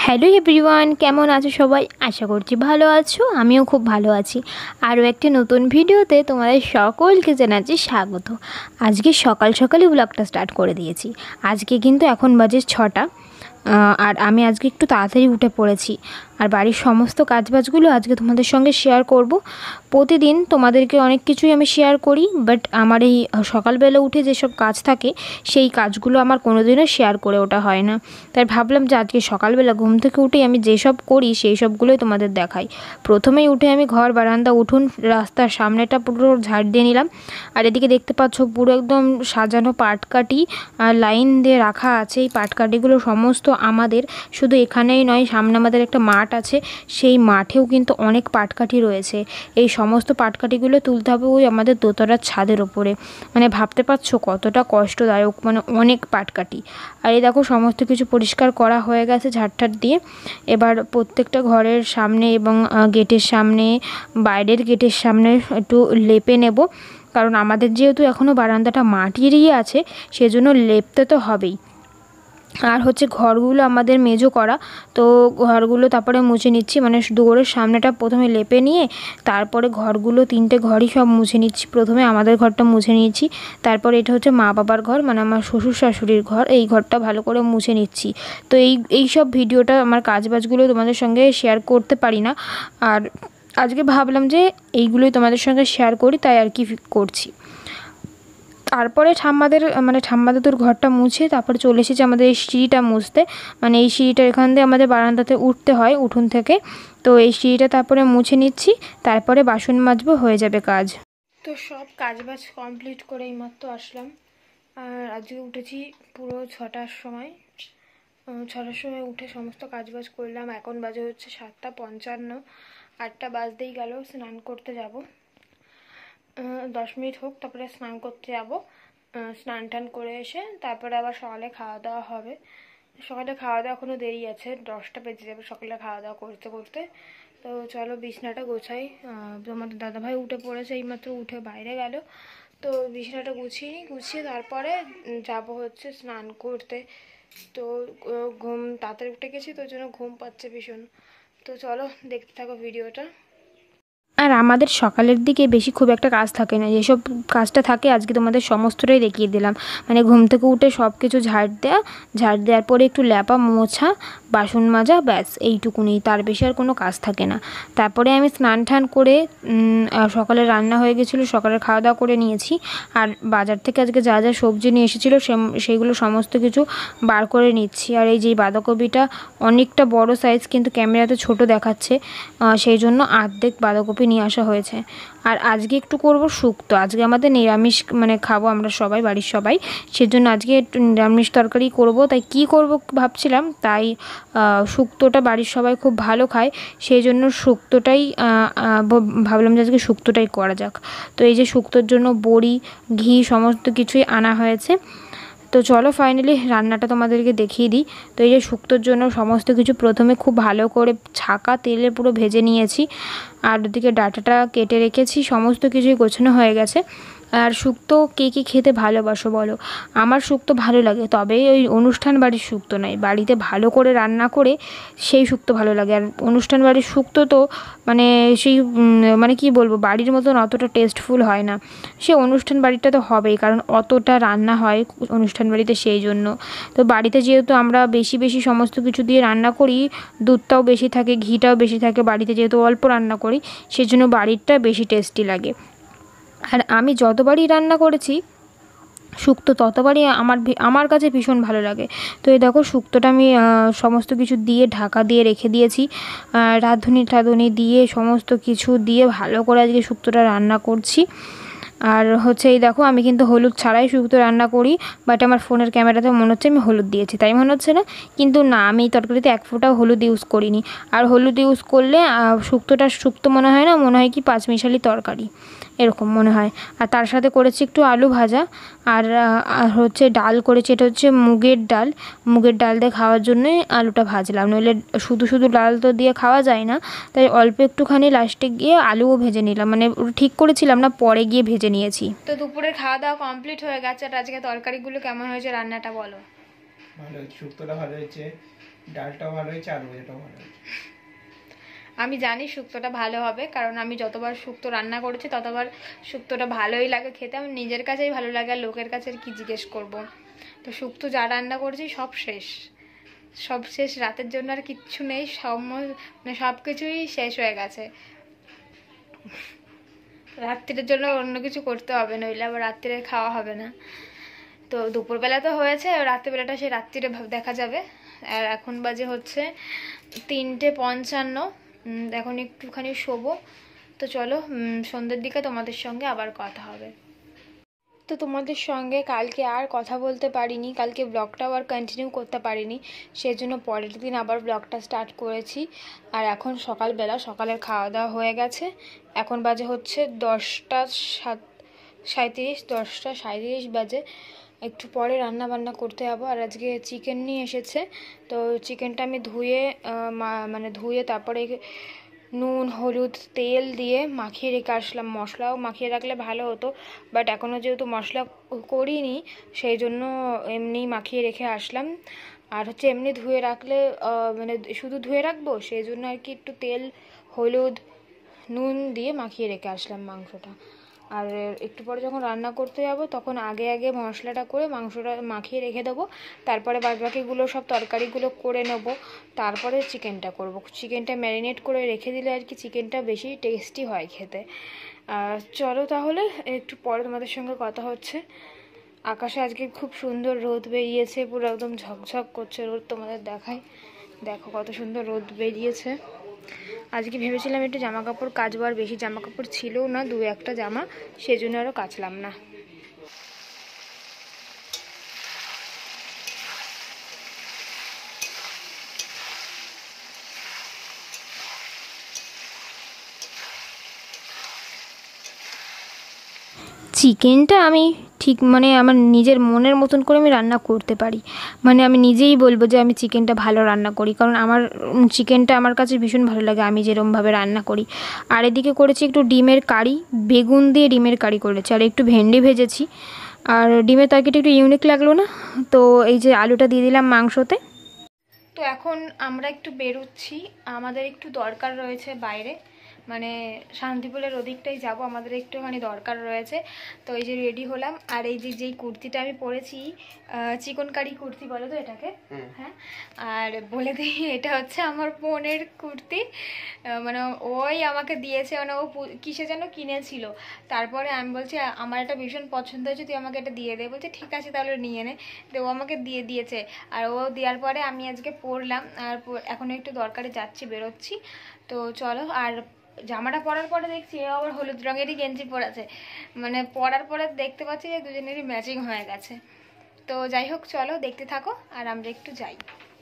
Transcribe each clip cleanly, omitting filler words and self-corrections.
Hello everyone, কেমন আছো সবাই? আশা করছি ভালো আছো। আমিও খুব ভালো আছি। আরও একটি নতুন ভিডিওতে তোমাদের সকলকে জানাচ্ছি স্বাগত। আজকে সকাল সকালই ব্লগটা স্টার্ট করে দিয়েছি। আজকে কিন্তু এখন বাজে 6টা, আর আমি আজকে একটু তাড়াতাড়ি উঠে পড়েছি। আর বাড়ির সমস্ত কাজবাজগুলো আজকে তোমাদের সঙ্গে শেয়ার করব। প্রতিদিন তোমাদেরকে অনেক কিছুই আমি শেয়ার করি, বাট আমার এই সকালবেলা উঠে যেসব কাজ থাকে সেই কাজগুলো আমার কোনোদিনও শেয়ার করে ওঠা হয় না। তাই ভাবলাম যে আজকে সকালবেলা ঘুম থেকে উঠেই আমি যেসব করি সেই সবগুলোই তোমাদের দেখাই। প্রথমেই উঠে আমি ঘর বারান্দা উঠোন রাস্তার সামনেটা পুরো ঝাড় দিয়ে নিলাম। আর এদিকে দেখতে পাচ্ছ পুরো একদম সাজানো পাটকাঠি লাইন দিয়ে রাখা আছে। এই পাটকাঠিগুলো সমস্ত আমাদের, শুধু এখানেই নয়, সামনে আমাদের একটা মাঠ আছে, সেই মাঠেও কিন্তু অনেক পাটকাঠি রয়েছে। এই সমস্ত পাটকাঠিগুলো তুলতে হবে ওই আমাদের দোতলার ছাদের ওপরে। মানে ভাবতে পারছো কতটা কষ্টদায়ক, মানে অনেক পাটকাঠি। আর এই দেখো সমস্ত কিছু পরিষ্কার করা হয়ে গেছে ঝাড়টার দিয়ে। এবার প্রত্যেকটা ঘরের সামনে এবং গেটের সামনে, বাইরের গেটের সামনে একটু লেপে নেব, কারণ আমাদের যেহেতু এখনও বারান্দাটা মাটিরই আছে সেজন্য লেপতে তো হবেই। আর হচ্ছে ঘরগুলো আমাদের মেজো করা, তো ঘরগুলো তারপরে মুছে নিচ্ছি। মানে দুয়ারের সামনেটা প্রথমে লেপে নিয়ে তারপরে ঘরগুলো, 3টে ঘরই সব মুছে নিচ্ছি। প্রথমে আমাদের ঘরটা মুছে নিয়েছি, তারপরে এটা হচ্ছে মা বাবার ঘর, মানে আমার শ্বশুর শাশুড়ির ঘর, এই ঘরটা ভালো করে মুছে নিচ্ছি। তো এই সব ভিডিওটা, আমার কাজবাজগুলো তোমাদের সঙ্গে শেয়ার করতে পারি না, আর আজকে ভাবলাম যে এইগুলোই তোমাদের সঙ্গে শেয়ার করি, তাই আর কি করছি। তারপরে ঠাম্মাদের ঘরটা মুছে তারপরে চলে এসেছি আমাদের এই সিঁড়িটা মুছতে। মানে এই সিঁড়িটা এখান দিয়ে আমাদের বারান্দাতে উঠতে হয় উঠোন থেকে, তো এই সিঁড়িটা তারপরে মুছে নিচ্ছি, তারপরে বাসন মাজবো, হয়ে যাবে কাজ। তো সব কাজবাজ কমপ্লিট করে এইমাত্র আসলাম। আর আজকে উঠেছি পুরো 6টার সময়। 6টার সময় উঠে সমস্ত কাজবাজ করলাম। এখন বাজে হচ্ছে 7টা 55, 8টা বাজতেই গেল। স্নান করতে যাব, 10 মিনিট হোক, তারপরে স্নান করতে যাব। স্নান টান করে এসে তারপরে আবার সকালে খাওয়া দাওয়া হবে। সকালে খাওয়া দাওয়া এখনও দেরি আছে, 10টা বেজে যাবে সকালে খাওয়া দাওয়া করতে করতে। তো চলো বিছনাটা গোছাই। তোমাদের দাদাভাই উঠে পড়েছে, এইমাত্র উঠে বাইরে গেল। তো বিছনাটা গুছিয়ে তারপরে যাব হচ্ছে স্নান করতে। তো ঘুম তাড়াতাড়ি উঠে গেছি, তো ওই জন্য ঘুম পাচ্ছে ভীষণ। তো চলো দেখতে থাকো ভিডিওটা। আর আমাদের সকালের দিকে বেশি খুব একটা কাজ থাকে না, যেসব কাজটা থাকে আজকে তোমাদের সমস্তটাই দেখিয়ে দিলাম। মানে ঘুম থেকে উঠে সব কিছু ঝাড় দেওয়ার পরে একটু ল্যাপা মোছা, বাসন মাজা, ব্যাস এইটুকুনি, তার বেশি আর কোনো কাজ থাকে না। তারপরে আমি স্নান টান করে সকালে রান্না হয়ে গেছিলো, সকালের খাওয়া দাওয়া করে নিয়েছি। আর বাজার থেকে আজকে যা যা সবজি নিয়ে এসেছিলো সেইগুলো সমস্ত কিছু বার করে নিচ্ছি। আর এই যে বাঁধাকপিটা অনেকটা বড় সাইজ, কিন্তু ক্যামেরাতে ছোট দেখাচ্ছে, সেই জন্য অর্ধেক বাঁধাকপি নিয়ে আসা হয়েছে। আর আজকে একটু করব শুক্তো। আজকে আমাদের নিরামিষ, মানে খাবো আমরা সবাই, বাড়ির সবাই, সেজন্য আজকে একটু নিরামিষ তরকারি করব। তাই কি করব ভাবছিলাম, তাই শুক্তোটা বাড়ির সবাই খুব ভালো খায়, সেই জন্য শুক্তোটাই ভাবলাম যে আজকে শুক্তোটাই করা যাক। তো এই যে শুক্তোর জন্য বড়ি, ঘি সমস্ত কিছুই আনা হয়েছে। তো চলো ফাইনালি রান্নাটা তোমাদেরকে দেখিয়ে দিই। তো এই যে শুক্তোর জন্য সমস্ত কিছু প্রথমে খুব ভালো করে ছাকা তেলে পুরো ভেজে নিয়েছি, আর ওদিকে ডাঁটাটা কেটে রেখেছি, সমস্ত কিছুই গোছানো হয়ে গেছে। আর শুক্তো কে কী খেতে ভালোবাসো বলো? আমার শুক্তো ভালো লাগে, তবে ওই অনুষ্ঠান বাড়ির শুক্তো নয়, বাড়িতে ভালো করে রান্না করে সেই শুক্তো ভালো লাগে। আর অনুষ্ঠান বাড়ির শুক্তো তো মানে সেই মানে কি বলবো, বাড়ির মতন অতটা টেস্টফুল হয় না। সে অনুষ্ঠান বাড়িটা তো হবেই, কারণ অতটা রান্না হয় অনুষ্ঠান বাড়িতে, সেই জন্য। তো বাড়িতে যেহেতু আমরা বেশি বেশি সমস্ত কিছু দিয়ে রান্না করি, দুধটাও বেশি থাকে, ঘিটাও বেশি থাকে, বাড়িতে যেহেতু অল্প রান্না করি, সেজন্য বাড়িরটা বেশি টেস্টি লাগে। আর আমি যতবারই রান্না করেছি শুক্তো ততবারই আমার কাছে ভীষণ ভালো লাগে। তো এই দেখো শুক্তোটা আমি সমস্ত কিছু দিয়ে ঢাকা দিয়ে রেখে দিয়েছি, রাঁধুনি দিয়ে সমস্ত কিছু দিয়ে ভালো করে আজকে শুক্তোটা রান্না করছি। আর হচ্ছে এই দেখো আমি কিন্তু হলুদ ছাড়াই শুক্তো রান্না করি, বাট আমার ফোনের ক্যামেরাতে মনে হচ্ছে আমি হলুদ দিয়েছি, তাই মনে হচ্ছে না, কিন্তু না, আমি এই তরকারিতে 1 ফোঁটাও হলুদ ইউজ করিনি। আর হলুদ ইউজ করলে শুক্তো মনে হয় না, মনে হয় কি পাঁচমিশালি তরকারি এরকম মনে হয়। আর তার সাথে করেছি একটু আলু ভাজা, আর হচ্ছে ডাল করেছি, এটা হচ্ছে মুগের ডাল দিয়ে খাওয়ার জন্যই আলুটা ভাজলাম, নইলে শুধু শুধু ডাল তো দিয়ে খাওয়া যায় না, তাই অল্প একটুখানি লাস্টে গিয়ে আলুও ভেজে নিলাম, মানে ঠিক করেছিলাম না, পরে গিয়ে ভেজে নিয়েছি। তো দুপুরের খাওয়া দাওয়া কমপ্লিট হয়ে গেছে। আর আজকে তরকারিগুলো কেমন হয়েছে, রান্নাটা বলো। ভালো হয়েছে, শুক্তোটা ভালো হয়েছে, ডালটাও ভালো হয়েছে, আলু ভাজাটাও ভালো হয়েছে। আমি জানি শুক্তোটা ভালো হবে, কারণ আমি যতবার শুক্তো রান্না করেছি ততবার শুক্তোটা ভালোই লাগে খেতে। আমি নিজের কাছেই ভালো লাগে, আর লোকের কাছে কি জিজ্ঞেস করব। তো শুক্তো যা রান্না করেছি সব শেষ, সব শেষ। রাতের জন্য আর কিচ্ছু নেই, মানে সব কিছুই শেষ হয়ে গেছে। রাত্রির জন্য অন্য কিছু করতে হবে, নইলে আবার রাত্রিরে খাওয়া হবে না। তো দুপুরবেলা তো হয়েছে, রাত্রিবেলাটা সেই রাত্রিরে দেখা যাবে। আর এখন বাজে হচ্ছে 3:55। এখন একটুখানি শোবো। তো চলো সন্ধ্যের দিকে তোমাদের সঙ্গে আবার কথা হবে। তো তোমাদের সঙ্গে কালকে আর কথা বলতে পারিনি, কালকে ব্লগটাও আর কন্টিনিউ করতে পারিনি, সেজন্য পরের দিন আবার ব্লগটা স্টার্ট করেছি। আর এখন সকালবেলা, সকালের খাওয়া দাওয়া হয়ে গেছে। এখন বাজে হচ্ছে 10:37 বাজে। একটু পরে রান্না বান্না করতে যাবো। আর আজকে চিকেন নিয়ে এসেছে, তো চিকেনটা আমি ধুয়ে মানে ধুয়ে তারপরে নুন হলুদ তেল দিয়ে মাখিয়ে রেখে আসলাম। মশলাও মাখিয়ে রাখলে ভালো হতো, বাট এখনও যেহেতু মশলা করিনি সেই জন্য এমনি মাখিয়ে রেখে আসলাম। আর হচ্ছে এমনি ধুয়ে রাখলে মানে শুধু ধুয়ে রাখবো, সেই জন্য আর কি একটু তেল হলুদ নুন দিয়ে মাখিয়ে রেখে আসলাম মাংসটা। আর একটু পরে যখন রান্না করতে যাব তখন আগে আগে মশলাটা করে মাংসটা মাখিয়ে রেখে দেবো। তারপরে বাদবাকিগুলো সব তরকারিগুলো করে নেব, তারপরে চিকেনটা করব। চিকেনটা ম্যারিনেট করে রেখে দিলে আর কি চিকেনটা বেশি টেস্টি হয় খেতে। চলো তাহলে একটু পরে তোমাদের সঙ্গে কথা হচ্ছে। আকাশে আজকে খুব সুন্দর রোদ বেরিয়েছে, পুরো একদম ঝকঝক করছে রোদ। তোমাদের দেখাই, দেখো কত সুন্দর রোদ বেরিয়েছে। আজকে ভেবেছিলাম একটু জামা কাপড় কাচবো, আর বেশি জামা কাপড় ছিলও না, 2-1টা জামা, সেজন্য আরও কাচলাম না। চিকেনটা আমি ঠিক মানে আমার নিজের মনের মতন করে আমি রান্না করতে পারি। মানে আমি নিজেই বলবো যে আমি চিকেনটা ভালো রান্না করি, কারণ আমার চিকেনটা আমার কাছে ভীষণ ভালো লাগে আমি যেরমভাবে রান্না করি। আর এদিকে করেছি একটু ডিমের কারি, বেগুন দিয়ে ডিমের কারি করেছি, আর একটু ভেন্ডি ভেজেছি। আর ডিমের তরকারিটা একটু ইউনিক লাগলো না, তো এই যে আলুটা দিয়ে দিলাম মাংসতে। তো এখন আমরা একটু বেরোচ্ছি, আমাদের একটু দরকার রয়েছে বাইরে, মানে শান্তিপুরের ওদিকটাই যাব, আমাদের একটুখানি দরকার রয়েছে। তো এই যে রেডি হলাম, আর এই যে যেই কুর্তিটা আমি পরেছি, চিকনকারি কুর্তি বলে তো এটাকে, হ্যাঁ। আর বলে দিই এটা হচ্ছে আমার বোনের কুর্তি, মানে ওই আমাকে দিয়েছে, মানে ও কিসে যেন কিনেছিল। তারপরে আমি বলছি আমার এটা ভীষণ পছন্দ হয়েছে, তুই আমাকে এটা দিয়ে দে। বলছে ঠিক আছে তাহলে নিয়ে নে। তো ও আমাকে দিয়ে দিয়েছে, আর ও দেওয়ার পরে আমি আজকে পরলাম। আর এখন একটু দরকারে যাচ্ছি, বেরোচ্ছি। তো চলো। আর জামাটা পরার পরে দেখছি ও আবার হলুদ রঙেরই গেঞ্জি পরেছে, মানে পরার পরে দেখতে পাচ্ছি যে দুজনেরই ম্যাচিং হয়ে গেছে। তো যাই হোক, চলো দেখতে থাকো আর আমরা একটু যাই।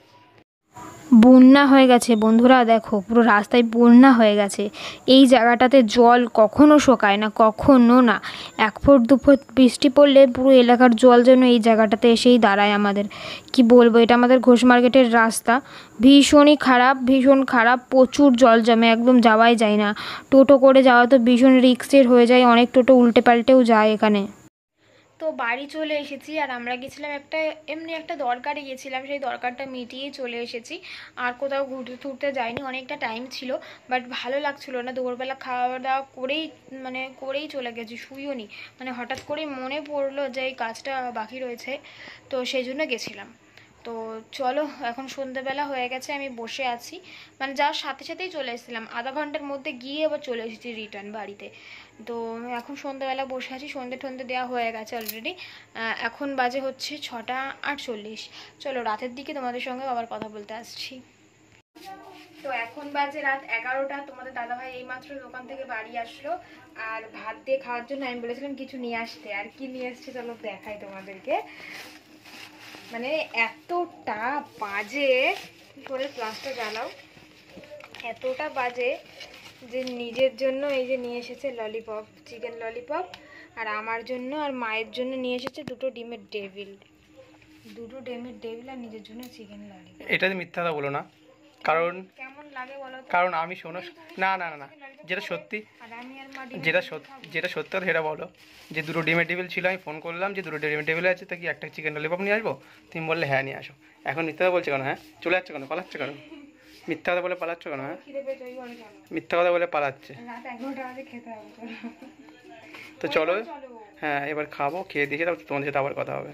বন্যা হয়ে গেছে বন্ধুরা, দেখো পুরো রাস্তায় বন্যা হয়ে গেছে। এই জায়গাটাতে জল কখনো শোকায় না, কখনো না। 1 ফুট 2 ফুট বৃষ্টি পড়লে পুরো এলাকার জল যেন এই জায়গাটাতে এসেই দাঁড়ায় আমাদের। কি বলবো, এটা আমাদের ঘোষ মার্কেটের রাস্তা, ভীষণই খারাপ, ভীষণ খারাপ। প্রচুর জল জমে, একদম যাওয়াই যায় না। টোটো করে যাওয়া তো ভীষণ রিস্কের হয়ে যায়, অনেক টোটো উল্টে পাল্টেও যায় এখানে। তো বাড়ি চলে এসেছি, আর আমরা গেছিলাম এমনি একটা দরকারে গেছিলাম, সেই দরকারটা মিটিয়েই চলে এসেছি। আর কোথাও ঘুরতে টুরতে যাইনি, অনেকটা টাইম ছিল, বাট ভালো লাগছিলো না। দুপুরবেলা খাওয়া দাওয়া করেই চলে গেছি, শুইও নি। মানে হঠাৎ করেই মনে পড়লো যে এই কাজটা বাকি রয়েছে, তো সেই জন্য গেছিলাম। তো চলো, এখন সন্ধ্যেবেলা হয়ে গেছে, আমি বসে আছি, মানে যাওয়ার সাথে সাথেই চলে এসেছিলাম, আধা ঘন্টার মধ্যে গিয়ে আবার চলে এসেছি রিটার্ন বাড়িতে। তো এখন সন্ধ্যেবেলা বসে আছি, সন্ধ্যে দেওয়া হয়ে গেছে অলরেডি। এখন বাজে হচ্ছে 6:48। চলো রাতের দিকে তোমাদের সঙ্গে আবার কথা বলতে আসছি। তো এখন বাজে রাত 11টা। তোমাদের দাদাভাই এইমাত্র দোকান থেকে বাড়ি আসলো, আর ভাত দিয়ে খাওয়ার জন্য আমি বলেছিলাম কিছু নিয়ে আসতে। আর কি নিয়ে এসছে চলো দেখাই তোমাদেরকে। মানে এতটা বাজে, কি করে ক্লাসটা জ্বালাও, এতটা বাজে যে নিজের জন্য এই যে নিয়ে এসেছে ললিপপ, চিকেন ললিপপ, আর আমার জন্য আর মায়ের জন্য নিয়ে এসেছে দুটো ডিমের ডেভিল, আর নিজের জন্য চিকেন ললিপপ। এটা মিথ্যা কথা বলো না, কারণ কেমন লাগে বলো তো? কারণ আমি শোনো, না না না না যেটা সত্যি, আর আমি আর মা যেটা সত্যি কথা সেটা বলো, যে দুটো ডিমের টেবিল ছিল, আমি ফোন করলাম যে দুটো ডিমের টেবিল আছে, তা কি একটা চিকেন ললিপপ নিয়ে আসবো? তুমি বললে হ্যাঁ নিয়ে আসো। এখন মিথ্যা কথা বলছে কেন? হ্যাঁ, চলে যাচ্ছে কেন, পালাচ্ছ কেন? মিথ্যা কথা বলে পালাচ্ছ কেন? হ্যাঁ, খিদে পেয়েছে ওই বলে চলো, মিথ্যা কথা বলে পালাচ্ছে। রাত 11টা বাজে খেতে হবে, চলো। তো চলো, চলো। হ্যাঁ এবার খাবো, খেয়ে দেখে তারপর তোমাদের সাথে আবার কথা হবে।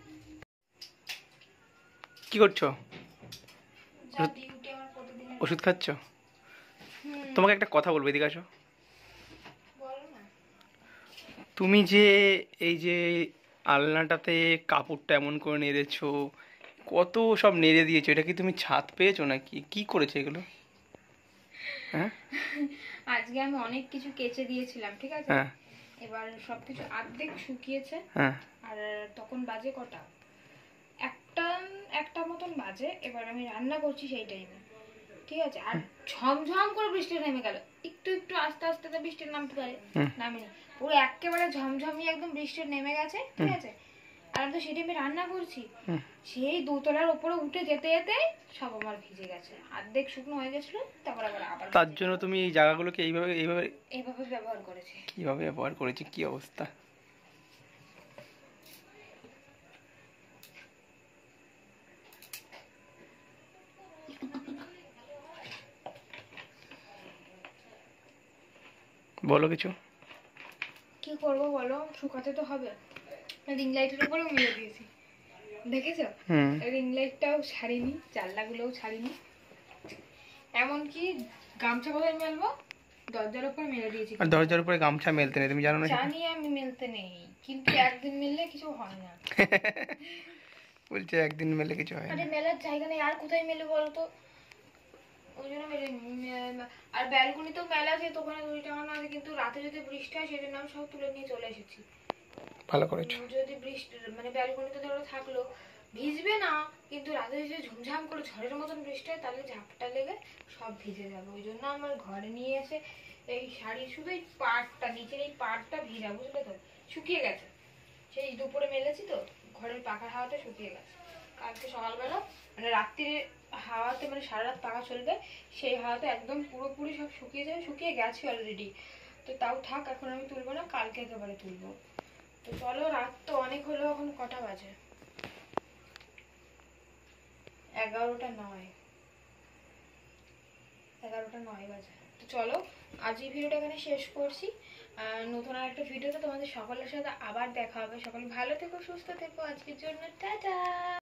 কি করছো? যা ডিউটি আমার প্রতিদিনের। ওষুধ খাচ্ছ? তোমাকে একটা কথা বলবো, এদিকে আসো। বলো না। তুমি যে এই যে আলনাটাতে কাপড়টা এমন করে নেড়েছো, কত সব নেড়ে দিয়েছো, এটা কি তুমি ছাদ পেয়েছো নাকি? কি করেছো এগুলো? হ্যাঁ আজকে আমি অনেক কিছু কেচে দিয়েছিলাম, ঠিক আছে? হ্যাঁ এবার সবকিছু অর্ধেক শুকিয়েছে। হ্যাঁ আর তখন বাজে কটা, একটা একটা মতন বাজে। এবার আমি রান্না করছি সেই টাইমে, ঠিক আছে? আর ঝমঝম করে বৃষ্টি নেমে গেল। একটু একটু আস্তে আস্তে তো বৃষ্টি নামতে পারে, নামেনি। পুরো একেবারে ঝমঝমি একদম বৃষ্টি নেমে গেছে, ঠিক আছে? আর আমি তো সেই টাইমে রান্না করছি, সেই দোতলার উপরে উঠে যেতে যেতে সব আমার ভিজে গেছে, অর্ধেক শুকনো হয়ে গেছিল। তারপর আবার তার জন্য তুমি এই জায়গাগুলোকে এইভাবে এইভাবে এইভাবে ব্যবহার করেছি। কিভাবে ব্যবহার করেছি, কি অবস্থা! বলো কিছু। কি করবো বলো, শুকাতে তো হবে। রিং লাইটের উপরেও মেলে দিয়েছি, দেখেছো? রিং লাইটটাও ছাড়িনি, জানলাগুলোও ছাড়িনি, এমনকি গামছা কোথায় মেলবো, দরজার উপর মেলে দিয়েছি। আর দরজার উপরে গামছা মেলতে নেই, তুমি জানো না? জানি আমি মেলতে নেই, কিন্তু একদিন মেললে কিছু হয় না। বলছে একদিন মেলে কিছু হয় আরে না। মেলার জায়গা নেই, আর কোথায় মেলে বলো তো? ওই জন্য আর ব্যালকনিতেও মেলা আছে, তো ওখানে দড়ি টাঙানো আছে, কিন্তু রাতে যদি বৃষ্টি হয় সেই জন্য আমি সব তুলে নিয়ে চলে এসেছি। ভালো করেছো। যদি বৃষ্টি মানে ব্যালকনিতে ধরো থাকলো, ভিজবে না, কিন্তু রাতে যদি ঝুমঝাম করে ঝড়ের মতন বৃষ্টি হয় তাহলে ঝাপটা লেগে সব ভিজে যাবে। ওই জন্য আমার ঘরে নিয়ে এসে এই শাড়ির শুধু এই পাড়টা, নিচের এই পাড়টা ভিজা, বুঝলে তো? শুকিয়ে গেছে, সেই দুপুরে মেলেছি তো, ঘরের পাখার হাওয়াতে শুকিয়ে গেছে। কালকে সকালবেলা মানে রাত্রিরে হাওয়াতে, মানে সারা রাত পাখা চলবে, সেই হাওয়াতে একদম পুরোপুরি সব শুকিয়ে যাবে, শুকিয়ে গেছে অলরেডি। তো তাও থাক, এখন আমি তুলবো না, কালকে একেবারে তুলবো। তো চলো, রাত তো অনেক হলো, এখন কটা বাজে? 11টা 9, 11টা 9 বাজে। তো চলো, আজ এই ভিডিওটা এখানে শেষ করছি। নতুন আর একটা ভিডিওতে তোমাদের সকলের সাথে আবার দেখা হবে। সকলে ভালো থেকো, সুস্থ থেকো। আজকের জন্য টাটা।